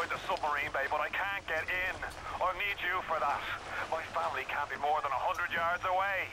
find the submarine bay, but I can't get in. I'll need you for that. My family can't be more than 100 yards away.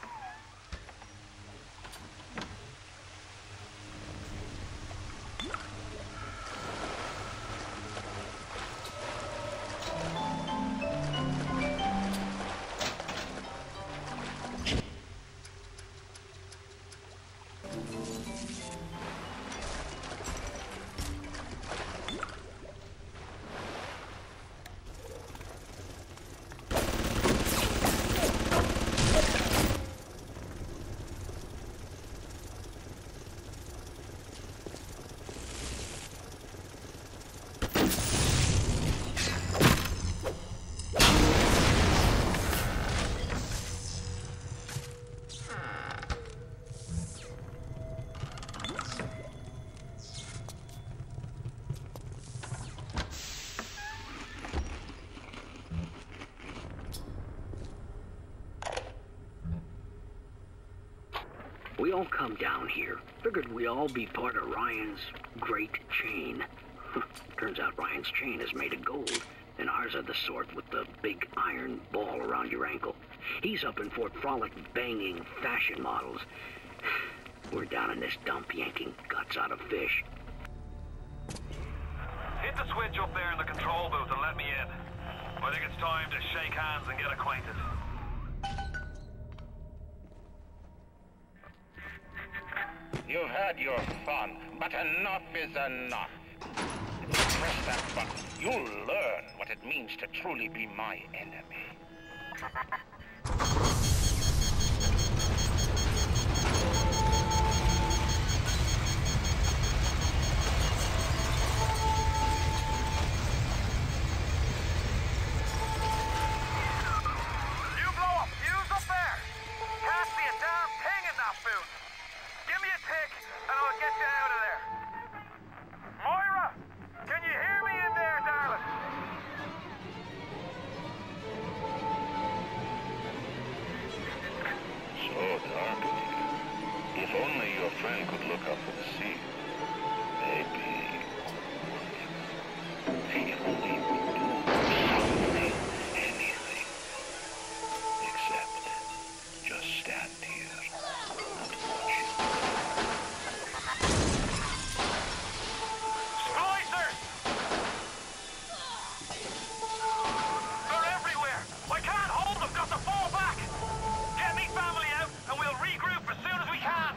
We all come down here. Figured we'd all be part of Ryan's great chain. Turns out Ryan's chain is made of gold, and ours are the sort with the big iron ball around your ankle. He's up in Fort Frolic banging fashion models. We're down in this dump yanking guts out of fish. Hit the switch up there in the control booth and let me in. I think it's time to shake hands and get acquainted. You've had your fun, but enough is enough. If you press that button, you'll learn what it means to truly be my enemy. You blow a fuse up there! Can't see a damn thing in that booth! Give me a tick, and I'll get you out of there. Moira! Can you hear me in there, darling? So dark in here. If only your friend could look up and see. Maybe... If only we would do something, anything. Except just stand here and watch it. Splicers! They're everywhere! I can't hold them! Got to fall back! Get me family out, and we'll regroup as soon as we can!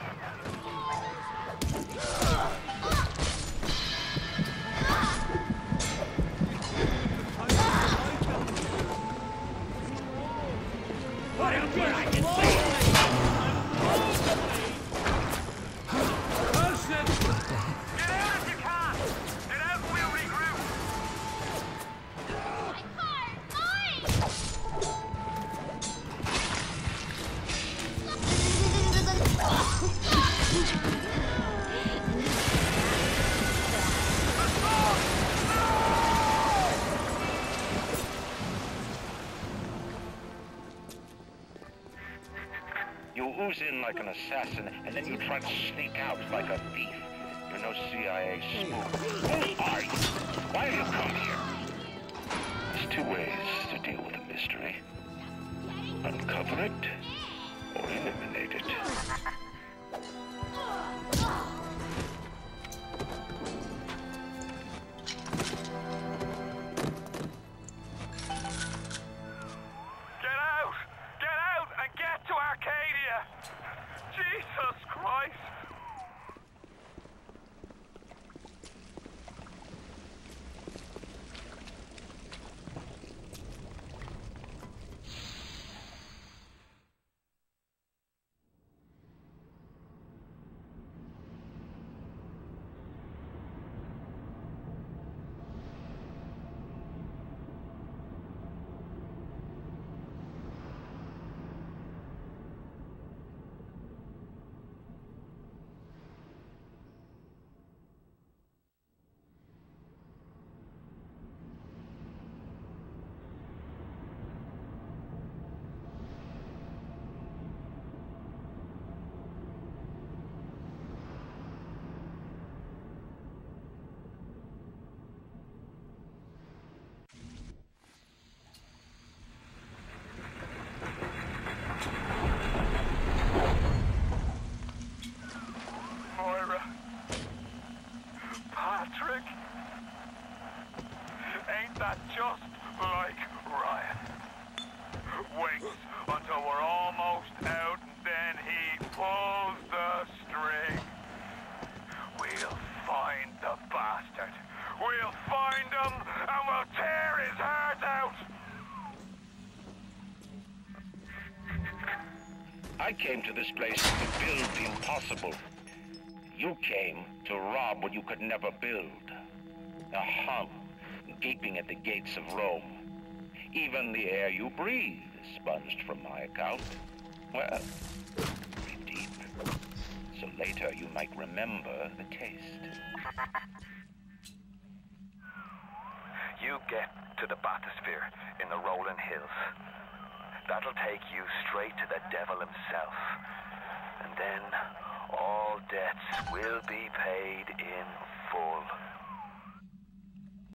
Get out if you can! Get out and we'll regroup! You ooze in like an assassin, and then you try to sneak out like a thief. You're no CIA spook. Who are you? Why have you come here? There's two ways to deal with a mystery. Uncover it, or eliminate it. Get out! Get out and get to Arcadia! Jesus Christ! Patrick? Ain't that just like Ryan? Waits until we're almost out and then he pulls the string. We'll find the bastard. We'll find him and we'll tear his heart out. I came to this place to build the impossible. You came to rob what you could never build. A hum gaping at the gates of Rome. Even the air you breathe is sponged from my account. Well, pretty deep. So later you might remember the taste. You get to the bathysphere in the rolling hills. That'll take you straight to the devil himself. And then all debts will be paid in full.